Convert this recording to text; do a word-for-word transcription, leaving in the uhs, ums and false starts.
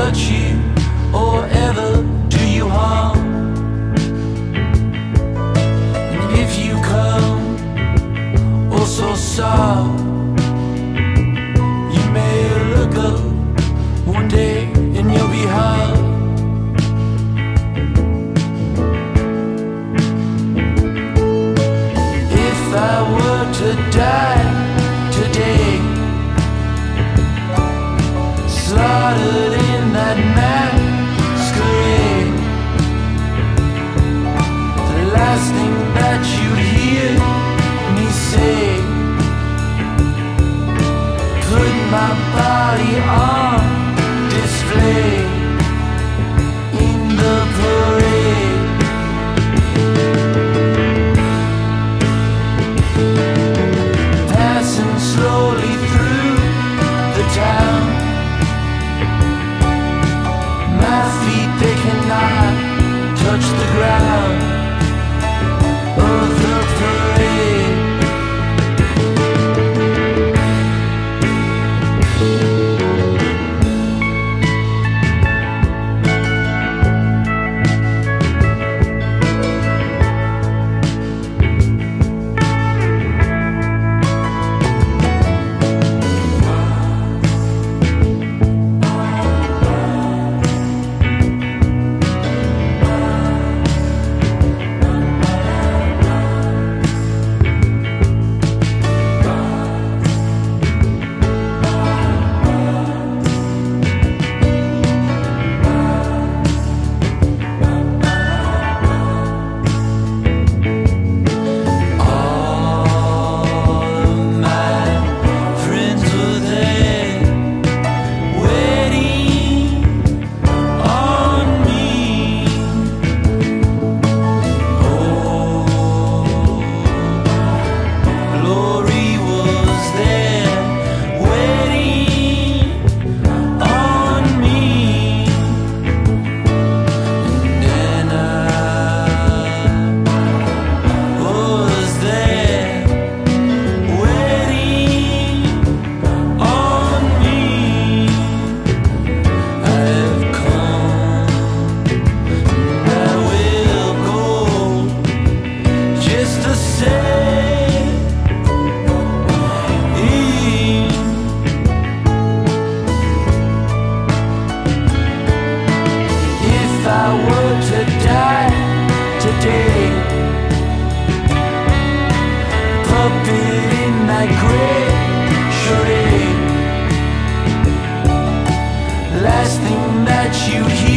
hurt you or ever do you harm. And if you come also soft, you may look up one day and you'll be hard. If I were to die today, slaughtered in that masquerade, the last thing that you'd hear me say, put my body on display in the parade. Passing slowly through the town, my feet, they cannot touch the ground of the parade. If I were to die today, puppet in that great charade, last thing that you'd hear